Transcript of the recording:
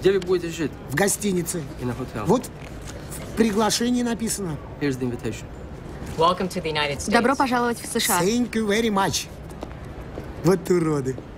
Где вы будете жить? В гостинице. In a hotel. Вот в приглашении написано. Here's the invitation. Welcome to the United States. Добро пожаловать в США. Thank you very much. Вот уроды.